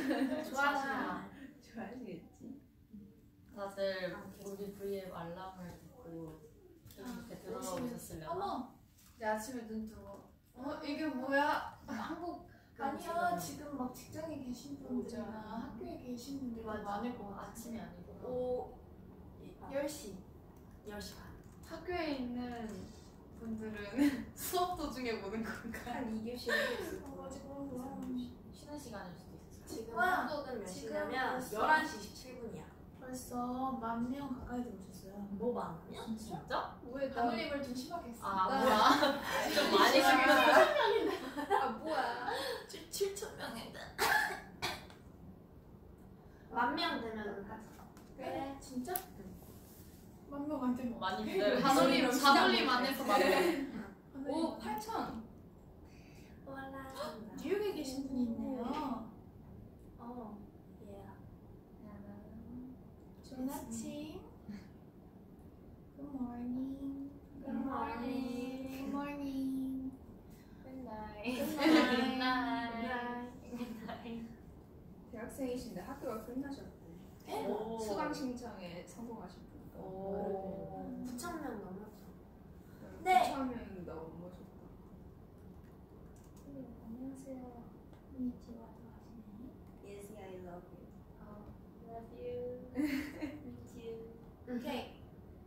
좋아하시나? 좋아하시겠지. 다들 우리 V앱 알람을 듣고 이렇게 들어가 오셨으려나? 어머! 내 아침에 눈 뜨고 이게 뭐야? 한국 아니야 지금 막 직장에 계신 분들이나 학교에 계신 분들 많을 것 같아. 아침이 아니고 10시 10시 반. 학교에 있는 분들은 수업 도중에 보는 건가? 한 2교시 쉬는 시간일 수도 있어요. 지금 와, 한국은 몇 지금 시냐면 벌써? 11시 17분이야. 벌써 10,000명 가까이 들어오셨어요. 뭐 많냐? 진짜? 왜 반올림을 좀 심하게 했어. 아 뭐야? 좀 많이 심했어. 아 뭐야? 7,000명인데 10,000명 되면 하자. 그래? 진짜? 10,000명한테 뭐? 많이 기다려. 반올림 안에서 많이. 오, 8,000. 뉴욕에 계신 분이 있네요. 좋은 아침. Good morning. Good morning. Good morning. Good night. Good night. 대학생이신데 학교가 끝나셨대. 오. 수강 신청에 성공하신 분. 오. 9,000명 넘었죠. 네. 9,000명 넘으셨다. 안녕하세요. konnichiwa 하시네. Yes, I love you. Love you. Meet you. Okay.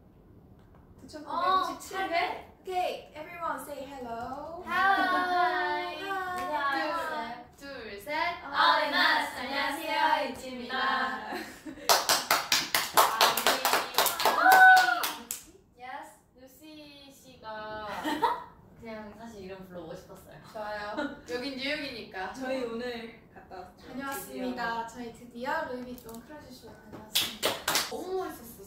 9,967회? Okay, everyone say hello. Hi. 둘, 셋. 어린아스 안녕하세요. 이지입니다. Yes. 루시 씨가 그냥 사실 이름 불러보고 싶었어요. 좋아요. 여긴 뉴욕이니까. 저희 오늘 갔다 왔어요. 다녀왔습니다. 저희 드디어 루이비통 크루즈쇼 다녀왔습니다. 너무 멋있었어.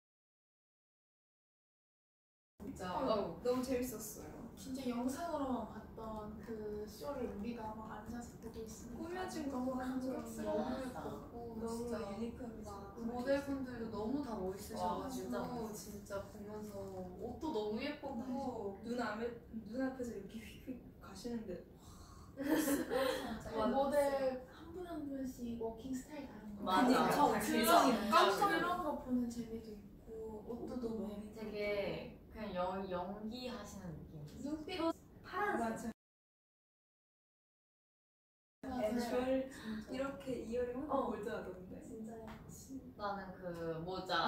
진짜. 너무 재밌었어요. 진짜 영상으로만 봤던 그 쇼를 우리가 막 앉아서 보고 있으니까 꾸며진 너무 것만 감격스러워. 너무 예뻤고 너무 진짜 유니크하게 막 모델분들도 너무 다 와, 멋있으셔가지고 진짜 진짜 보면서 옷도 너무 예뻤고 눈앞에서 이렇게 휙휙 가시는데 그 모델 한 분 한 분씩 워킹 스타일 다른 거. 맞아. 깜짝 이런 거 보는 재미도 있고 옷도 너무 예쁘고. 되게 그냥 연기하시는 느낌이었어요. 눈빛 파란색. 맞아. 애주얼 이렇게 이어링 올드하던데. 진짜요. 나는 그 모자.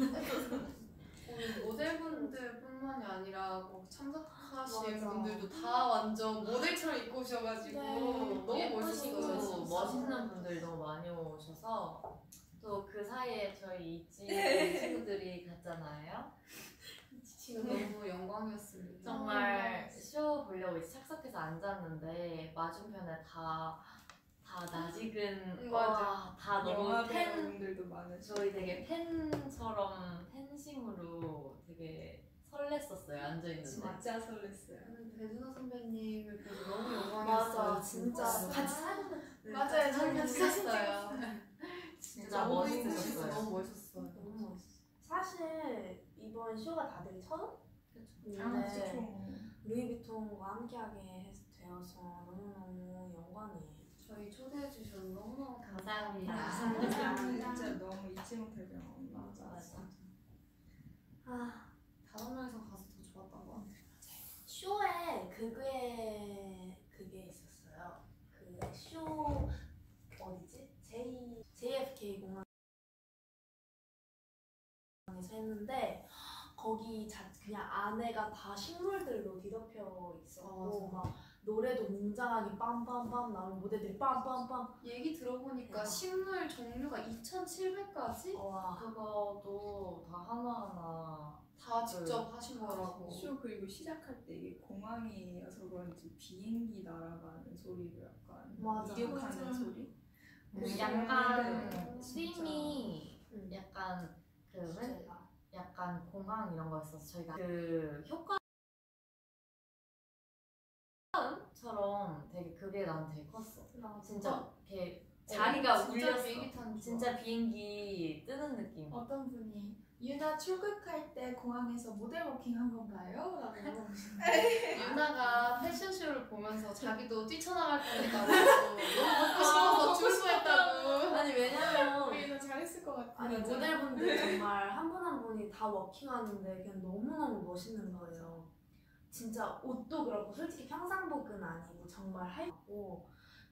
오늘 모델분들뿐만이 아니라 뭐 참석하신 맞아. 분들도 다 완전 모델처럼 입고 오셔가지고 네. 너무 예쁘시고 멋있었어요. 멋있는 분들이 너무 많이 오셔서 또 그 사이에 저희 있지 친구들이 갔잖아요. 너무 영광이었습니다. 정말 쇼 보려고 이제 착석해서 앉았는데 맞은편에 다 낯익은 맞아. 다 너무 영화 팬 배우분들도 많으시고 저희 되게 팬처럼 팬심으로 되게 설렜었어요 앉아있는데. 진짜 설렜어요. 저는 배준호 선배님을 보고 너무 영광이었어요. 맞아, 진짜. 같이 사진도 맞아요, 저희 같이 사진 샀어요. 진짜 너무 멋있으셨어요. 너무 멋있었어요. 너무 멋있어. 사실 이번 쇼가 다들 처음? 네. 루이비통과 함께하게 되어서 너무너무 영광이에요. 저희 초대해 주셔서 너무너무 감사합니다. 감사합니다. 진짜 너무 잊지 못할 경험. 맞아. 아, 다섯 명이서 가서 더 좋았던 것 같아요. 쇼에 그게 있었어요. 그 쇼 어디지? JFK 공항에서 했는데 거기 그냥 안에가 다 식물들로 뒤덮여 있었고 맞아. 막 노래도 웅장하게 빰빰빰 나오는 무대들이 빰빰빰. 얘기 들어보니까 식물 종류가 2,700가지? 와. 그거도 다 하나하나 다 직접 하신 거라고. 쇼 그리고 시작할 때 이게 공항이어서 그런지 비행기 날아가는 소리로 약간 맞아. 이륙하는 맞아. 소리? 약간 네, 팀이 응. 약간 주제가. 약간 공항 이런 거였어서 저희가 그 효과음처럼 되게 그게 난 되게 컸어. 진짜 이렇게 자리가 진짜 울렸어. 비행기 타는 진짜 비행기 뜨는 느낌. 어떤 분이 유나 출국할 때 공항에서 모델 워킹 한 건가요? 라고 물어보시는데 유나가 패션쇼를 보면서 자기도 뛰쳐나갈 뻔했다고 너무 먹고 싶어서 출소했다고 한 분이 다 워킹하는데 그냥 너무너무 멋있는 거예요. 진짜 옷도 그렇고 솔직히 평상복은 아니고 정말 하얗고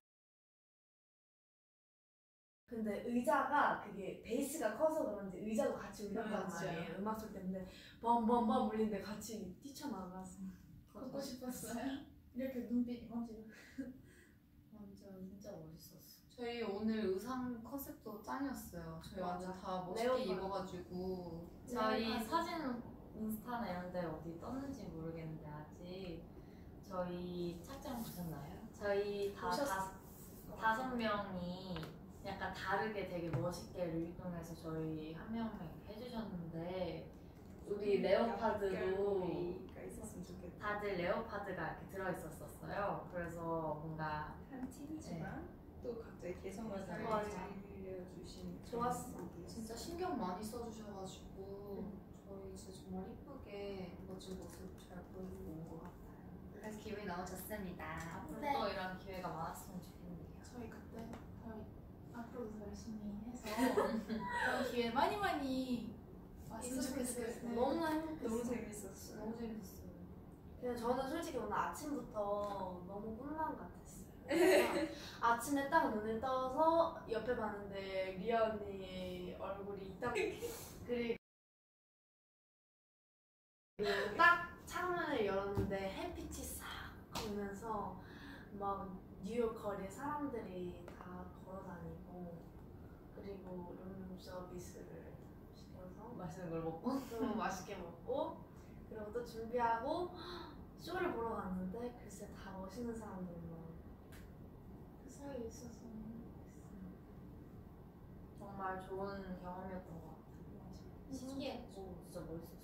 근데 의자가 그게 베이스가 커서 그런지 의자도 같이 울렸단 맞아. 말이에요. 음악 소리 때문에 빰빰빰 울리는데 같이 뛰쳐나가서 걷고 싶었어요. 이렇게 눈빛이 먼지. 완전 진짜 멋있었어. 저희 오늘 의상 컨셉도 짱이었어요. 저희 맞아. 완전 다 멋있게 레오파드. 입어가지고 저희 맞아. 사진 인스타나 이런 데 어디 떴는지 모르겠는데 아직 저희 착장 보셨나요? 저희 다섯 명이 약간 다르게 되게 멋있게 루이동에서 저희 한 명씩 해주셨는데 우리 레오파드도 연결고리가 있었으면 좋겠다. 다들 레오파드가 이렇게 들어있었어요. 그래서 뭔가 한 팀이지만 또 각자의 개성을 맞아. 살려주신 좋았어. 진짜 신경 많이 써주셔가지고 저희 진짜 정말 이쁘게 멋진 모습 잘 보여주고 온 것 같아요. 그래서 기분이 너무 좋습니다. 앞으로 네. 또 이런 기회가 많았으면 좋겠네요. 저희 그때 앞으로도 더 열심히 해서 그런 기회 많이 왔으면 좋겠어요. 네. 너무 행복했어. 너무 재밌었어요. 너무 재밌었어요. 그냥 저는 솔직히 오늘 아침부터 너무 꿈만 같았어요. 그러니까 아침에 딱 눈을 떠서 옆에 봤는데 리아 언니의 얼굴이 딱 그리고 딱 창문을 열었는데 햇빛이 싹 오면서 막 뉴욕 거리에 사람들이 다 걸어다니고 그리고 룸 서비스를 시켜서 맛있는 걸 먹고 또 맛있게 먹고 그리고 또 준비하고 쇼를 보러 갔는데 글쎄 다 멋있는 사람들만 그 사이에 있어서 정말 좋은 경험이었던 것 같아요. 신기했고 진짜 멋있었어.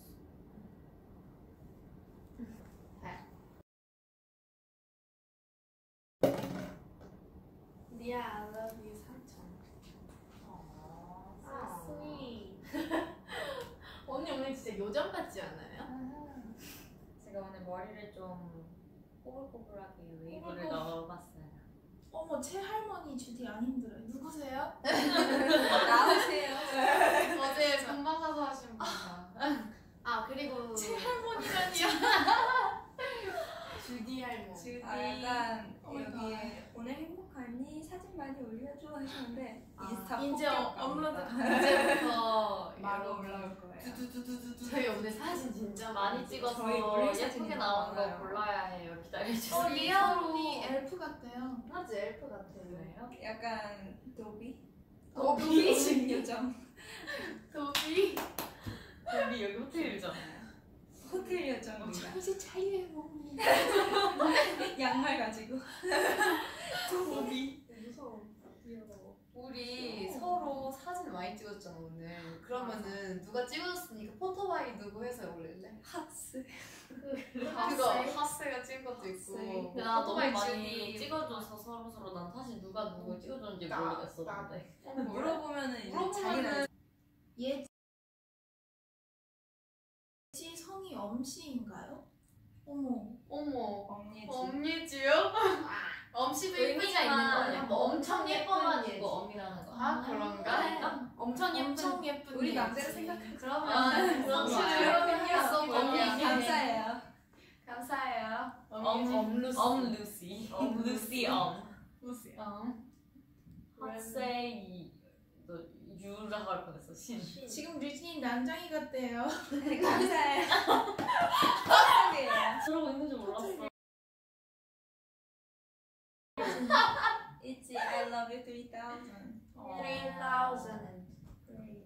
리아 I love you 3천. 아, sweet. 언니 오늘 진짜 요정 같지 않아요? 제가 오늘 머리를 좀 꼬불꼬불하게 웨이브를 꼬불꼬불. 넣어봤어요. 어머 제 할머니 주디 안 힘들어요. 누구세요? 나오세요. 어제 금방 가서 하신 분이다. 아 그리고 제 할머니라니요. 주디 할머. 주디 약간 오마이갓. 여기에 오늘 행복하니 사진 많이 올려줘 하시는데 인스타 이제 폭격 업로드 갑니다. 이제부터 마구 여러분 올라올 거예요. 저희 오늘 사진 진짜 많이 찍어서 저희 올릴 사진이 예쁘게 나온 거 많아요. 골라야 해요. 기다려주세요. 리아 언니 엘프 같아요. 맞지 엘프 같아요. 그래요? 약간 도비? 도비? 요정. 도비? 우리 여기 호텔이죠? 호텔 요정입니다. 정신 차리고. 양말 가지고. 도비. 무서워. 귀여워. 우리 서로 사진 많이 찍었잖아 오늘. 그러면은 누가 찍어줬으니까 포토바이 누구 해서 올릴래? 핫스. 그거 하스가 찍은 것도 있고. 뭐 나 너무 포토바이 많이 주디. 찍어줘서 서로서로 난 사실 누가 누구 찍어줬는지 나- 모르겠었는데. 물어보면은 이제 물어보면은 자기는 예지 성이 엄씨인가요? 어머. 어머. 엄니지. 엄예지요? 엄씨도 의미가 예쁘지만 있는 거 아니야? 뭐 엄청 예뻐가지고 예쁜 엄이라는 거. 아 그런가? 엄청 예쁜. 엄청 예쁜 우리 예지. 남자를 생각해. 그러면 그럼 그러면 언니 감사해요. 감사해요. 엄루시. 엄루시 엄. 루시. 핫세이 너 유라고 할 뻔했어. 신. 지금 류진이 난장이 같대요. 감사해요. 감사해요. 저러고 있는 줄 몰랐어. It's I love you 3000. 3003.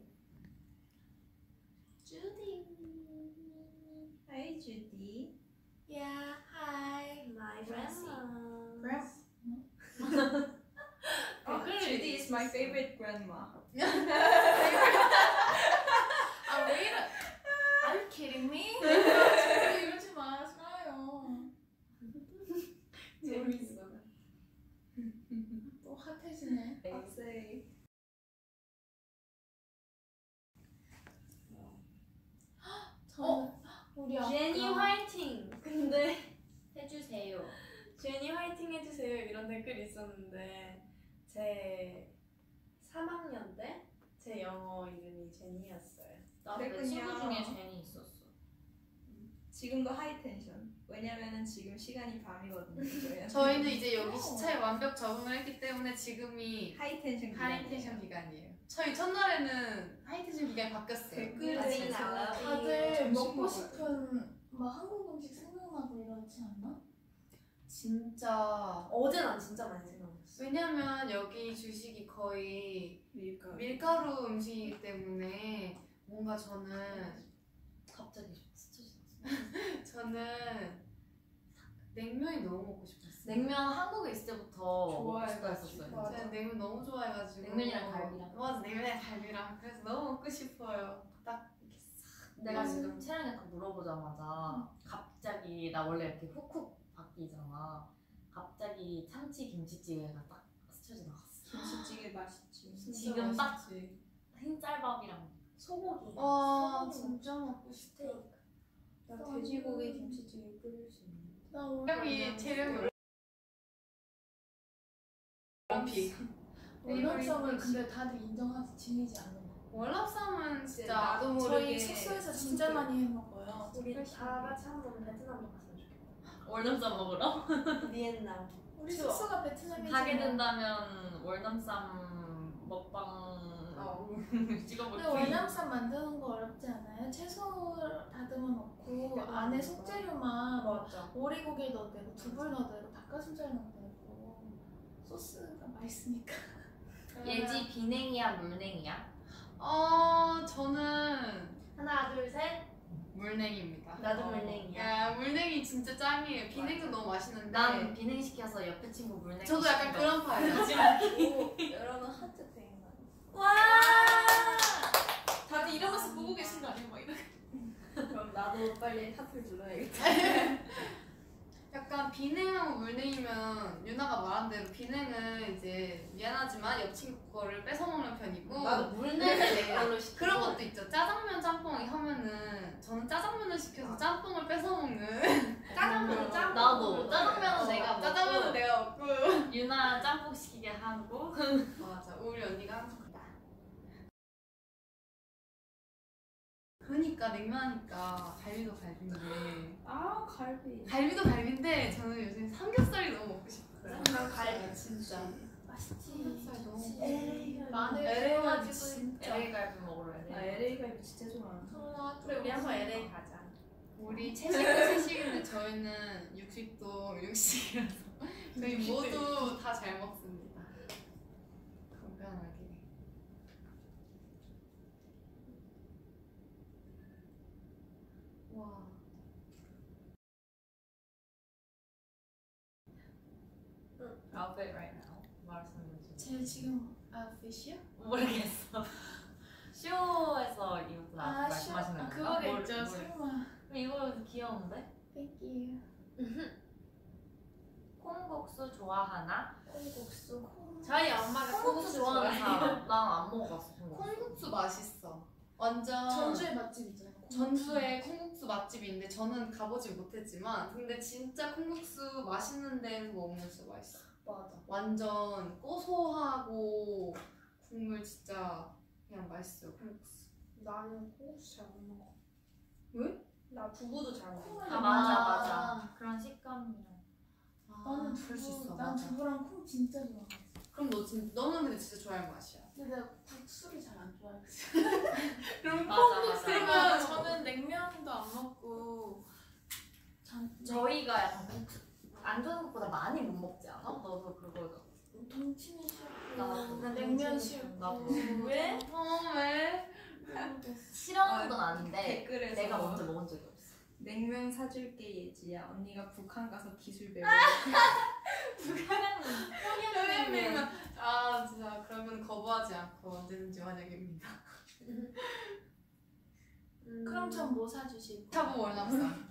주디. Hi Judy. Yeah, hi, my grandma. Grandma. Oh, Judy is my favorite grandma. 아 왜 이래? Are you kidding me? 이러지 마세요. 재밌어. 또 핫해지네. 박세희. 우리 아까 제니 화이팅! 근데 해주세요. 제니 화이팅 해주세요 이런 댓글이 있었는데 제 3학년 때 제 영어 이름이 제니였어요. 나도 내 그랬군요. 친구 중에 제니 있었어. 지금도 하이 텐션. 왜냐면은 지금 시간이 밤이거든요. 저희는 이제 여기 시차에 완벽 적응을 했기 때문에 지금이 하이 텐션 하이텐션 기간이에요. 저희 첫날에는 하이텐션 기간이 바뀌었어요. 댓글에 다들 먹고 싶은 막 한국 음식 생각나고 이러지 않나? 진짜 어제 난 진짜 많이 생각났어. 왜냐면 여기 주식이 거의 밀가루. 밀가루 음식이기 때문에 뭔가 갑자기 스쳐 지났어. 저는 냉면이 너무 먹고 싶었어요. 냉면 한국에 있을 때부터 먹고 싶다 좋아해가지고. 했었어요. 맞아. 제가 냉면 너무 좋아해가지고 냉면이랑 갈비랑. 맞아, 냉면이랑 갈비랑. 그래서 너무 먹고 싶어요. 딱 이렇게 싹. 내가 지금 채령이한테 물어보자마자 갑자기 나 원래 이렇게 훅훅 바뀌잖아. 갑자기 참치 김치찌개가 딱 스쳐 지나갔어. 김치찌개 맛있지. 지금 딱 맛있지. 흰쌀밥이랑 소고기. 와 진짜 먹고 싶다. 나 돼지고기 김치찌개 끓일 수 있는. 나 오늘 체력이 원피. 월남쌈은 근데 다들 인정하지 지내지 않는 거. 월남쌈은 진짜 나도 모르게 저희 숙소에서 진짜 많이 해 먹어요. 우리 다 같이 한번 베트남에 갔으면 좋겠다. 월남쌈 먹으러? 비엔나. 우리 숙소가 베트남이잖아. 가게 된다면 월남쌈 먹방 찍어볼게. 근데 월남쌈 만드는 거 어렵지 않아요? 채소 다듬어 놓고 안에 속재료만 뭐 맞아. 오리고기 넣어도 되고 두부 넣어도 되고 닭가슴살 넣어도 되고 소스가 맛있으니까. 예지 비냉이야 물냉이야? 저는 하나 둘 셋. 물냉입니다. 나도 물냉이야. 야, 물냉이 진짜 짱이에요. 비냉도 너무 맛있는데. 난 비냉 시켜서 옆에 친구 물냉. 저도 약간 시키고. 그런 파예요. 오, 여러분 하트 땡. 와! 다들 이러면서 보고 계신 거 아니에요? 막 이렇게. 그럼 나도 빨리 하트를 눌러야겠다. 약간 비냉하고 물냉이면 유나가 말한 대로 비냉은 이제 미안하지만 옆 친구 거를 뺏어 먹는 편이고 나도 물냉을 내 걸로 시키고. 그런 것도 있죠. 짜장면 짬뽕이 하면은 저는 짜장면을 시켜서 짬뽕을 뺏어 먹는 짜장면 짬뽕. 나도 짜장면은 내가 먹고 짜장면은 내가 먹고 유나 짬뽕 시키게 하고. 맞아. 우리 언니가 항상 그러니까 냉면 하니까 갈비도 갈비인데 아 갈비. 갈비도 갈비인데 저는 요즘 삼겹살이 너무 먹고 싶어요. 난 갈비 진짜 맛있지. 삼겹살 너무 그치. 에이, 마늘 LA 들어가지고 진짜. LA 갈비 먹으러 해야 나 돼. LA 갈비 진짜 좋아. 그래 우리 한번 LA 가자. 우리 채식인데 저희는 육식도 육식이라서 저희 모두 다 잘 먹습니다. 건강하게. 와. Outfit right now. 말씀해 주세요. 제 지금 아웃핏이요? 모르겠어. 쇼에서 입은 말씀하시는 건가? 그거겠죠. 설마. 이거 귀여운데? Thank you. 콩국수 좋아하나? 콩국수. 저희 엄마가 콩국수 좋아하는 사람. 난 안 먹어봤어. 콩국수. 콩국수 맛있어. 완전 전주의 맛집 있잖아요. 전주에 콩국수 맛집이 있는데 저는 가보지 못했지만 근데 진짜 콩국수 맛있는 데서 먹으면 진짜 맛있어. 맞아. 완전 고소하고 국물 진짜 그냥 맛있어요. 콩국수. 나는 콩국수 잘 못 먹어. 왜? 나 두부도 잘 먹어. 아 맞아. 그런 식감이랑. 나는 그럴 수 있어. 두부, 난 맞아. 두부랑 콩 진짜 좋아해. 그럼 너는 근데 진짜 좋아할 맛이야. 근데 내가 국수를 잘 안 좋아해. 그럼 맞아. 그러면 저는 냉면도 안 먹고 저희가 약간 국수 안 좋아하는 것보다 많이 못 먹지 않아? 너도 그거. 동치미 싫고 나도. 냉면 싫고 나도. 왜? 왜? 모르겠어. 싫어하는 건 아닌데 댓글에서 내가 먼저 먹은 적이 없어. 냉면 사줄게 예지야. 언니가 북한 가서 기술 배워. 평양냉면. 아 진짜 그러면 거부하지 않고 언제든지 환영입니다. 그럼 전 뭐 사주실 거예요? 차보 월남쌈.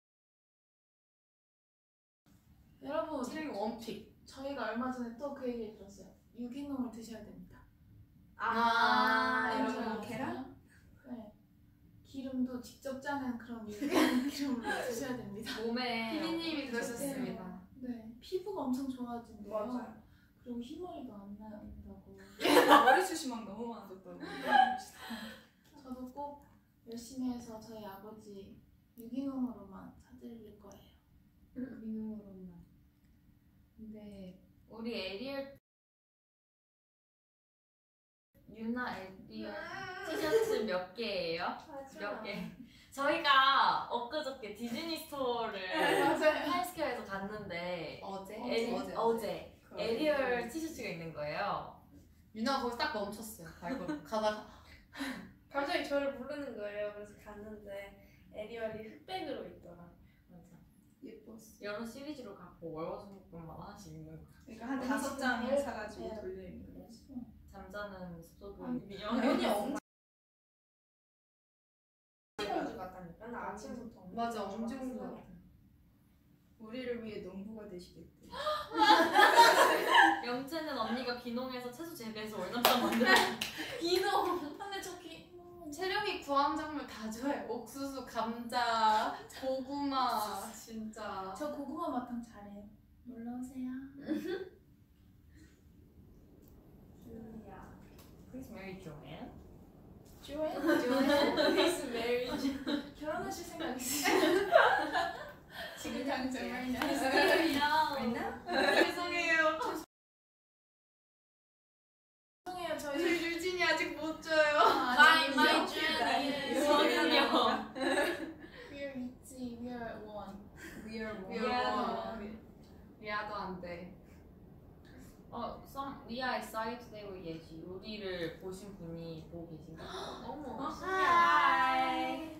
여러분 체리 원픽. 저희가 얼마 전에 또 그 얘기를 들었어요. 유기농을 드셔야 됩니다. 여러분, 알아요? 계란? 네. 기름도 직접 짜는 그런 유기농 기름으로 드셔야 됩니다. 몸에 피디님이 그러셨습니다. 네, 피부가 엄청 좋아진대요. 맞아요. 그리고 흰머리도 안 난다고. 머리숱이 막 너무 많아졌다고. 저도 꼭 열심히 해서 저희 아버지 유기농으로만 사드릴 거예요. 민호로만. 근데 우리 에리얼 유나 에리얼 티셔츠 몇 개예요? 몇 개? 저희가 엊그저께 디즈니 스토어를 맞아요. 타임스퀘어에서 갔는데 어제? 어제 에리얼 티셔츠가 있는 거예요. 유나 거기 딱 멈췄어요. 발걸음 가다가 갑자기 저를 부르는 거예요. 그래서 갔는데 에리얼이 흑백으로 있더라. 맞아. 예뻤어. 여러 시리즈로 갖고 월화수목금만 하나씩 입는 거. 그러니까 한 언니 5장 지금 사가지고 네. 돌려 입는 거지. 잠자는 숲속을 언니 미녀. 엄청 공주 같다니까. 나 아침부터 맞아 엄청 좋아. 우리를 위해 농부가 되시겠대. 영채는 언니가 귀농해서 채소 재배해서 월남쌈 만들어. 비노 근데 저기 채령이 구황작물 다 좋아해. 옥수수, 감자, 고구마 진짜. 저 고구마 마탕 잘해요. 놀러 오세요. 줄리아. Please marry Joanne. 좋아요? Please marry. 결혼하실 생각 있으세요? 지금 당장 죄송해요. 죄송해요. 저희 저희 유진이 아직 못 줘요. my 저는요. We are 있지. We are one. We are one. 미안. 리아도 안 돼. 리아 excited today with 예지. 우리를 보신 분이 보고 계신가? 어머. 하이.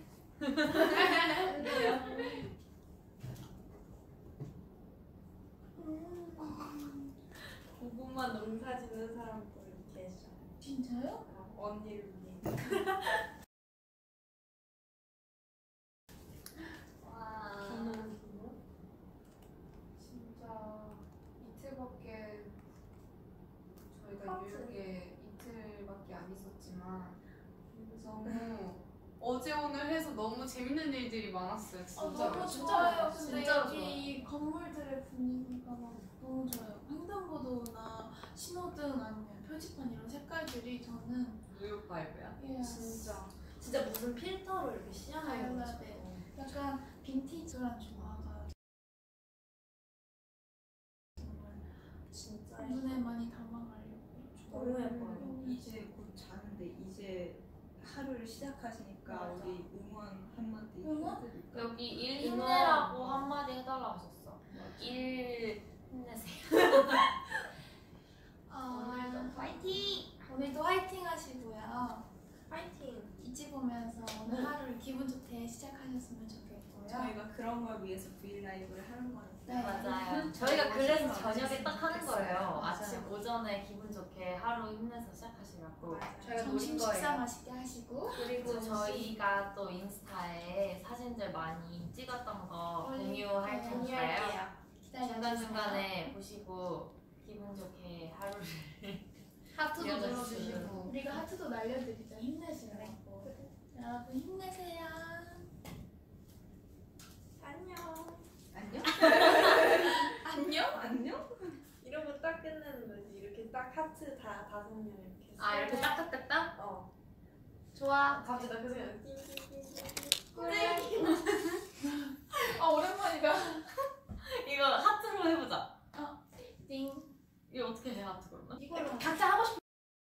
고구마 농사 짓는 사람도 계셔. 진짜요? 언니를 위해. 와. 진짜 이틀밖에 저희가 뉴욕에 이틀밖에 안 있었지만 너무 어제 오늘 해서 너무 재밌는 일들이 많았어요. 진짜. 너무 좋아요. 근데 진짜로 여기 이 건물들의 분위기가 막 너무 좋아요. 횡단보도나 신호등 아니면 표지판 이런 색깔들이 저는 뉴욕 바이브야. 예, 진짜 무슨 필터로 이렇게 시향하는 발라야 돼. 약간 빈티지한 조화가 정말 진짜 눈에 많이 담아가려고 너무 예뻐요. 이제 곧 자는데 이제 하루를 시작하시니까 맞아. 우리 응원 한마디 응원? 해드릴까? 여기 일 힘내라고 한마디 해달라고 하셨어. 일 힘내세요. 오늘도 화이팅! 오늘도 화이팅 하시고요. 파이팅. 이지 보면서 오늘 하루를 기분 좋게 시작하셨으면 좋겠고요. 저희가 그런 걸 위해서 브이라이브를 하는 거니까. 네. 맞아요. 저희가 그래서 저녁에 하셨으면 딱 하는 좋겠어요. 거예요. 맞아요. 아침 오전에 기분 좋게 하루 힘내서 시작하시라고. 저희가 점심 노린 식사 거예요. 맛있게 하시고 그리고 저희가 또 인스타에 사진들 많이 찍었던 거 공유할 테니까요. 공유할게요. 기다려주세요. 중간중간에 보시고 기분 좋게 하루를 하트도 이어갈 수 눌러주시고. 우리가 하트도 날려드리죠. 힘내시라고. 여러분 힘내세요. 안녕. 안녕? 안녕? 안녕? 이러고 딱 끝내는 거지. 이렇게 딱 하트 다 5명 이렇게. 아 이렇게 딱딱딱딱? 어. 좋아. 갑자기 나 그 생각. 오랜만이다. 이거 하트로 해보자. 띵. 이거 어떻게 해 하트 그러면? 이걸로 각자 하고 싶은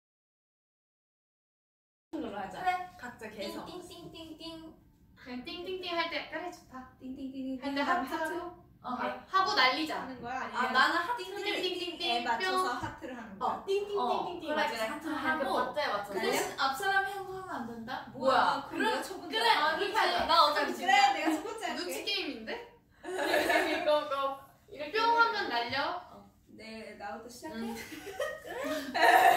걸로 하자. 그래. 각자 계속. 띵띵띵띵띵. 그냥 띵띵띵 할 때 그래 좋다. 띵띵띵띵 할 때 하트하고 어. 하고 날리자. 하는 거야? 아니면 아 나는 하트를 띵띵띵띵 맞춰서 하트를 하는 거야? 띵띵띵띵띵 그래 맞아. 그래 하트를 하고 하고. 박자에 맞춰서. 그 대신 앞 사람이 한 거 하면 안 된다? 뭐야? 그럼 내가 첫 번째 그래. 아 그렇게 하자. 나 어차피 지금 그래 내가 첫 번째 눈치 할게. 게임인데? 이거 이렇게 뿅 하면 날려. 네 나부터 시작해? 응.